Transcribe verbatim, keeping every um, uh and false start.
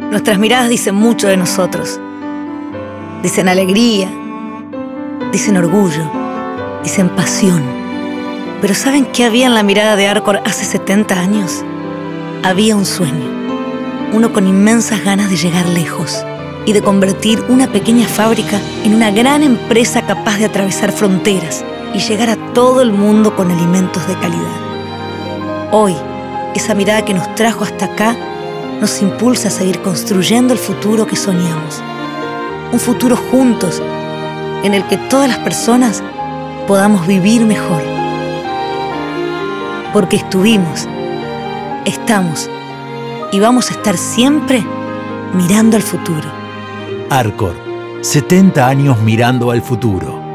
Nuestras miradas dicen mucho de nosotros. Dicen alegría, dicen orgullo, dicen pasión. Pero ¿saben qué había en la mirada de Arcor hace setenta años? Había un sueño, uno con inmensas ganas de llegar lejos y de convertir una pequeña fábrica en una gran empresa capaz de atravesar fronteras y llegar a todo el mundo con alimentos de calidad. Hoy, esa mirada que nos trajo hasta acá nos impulsa a seguir construyendo el futuro que soñamos. Un futuro juntos, en el que todas las personas podamos vivir mejor. Porque estuvimos, estamos y vamos a estar siempre mirando al futuro. Arcor, setenta años mirando al futuro.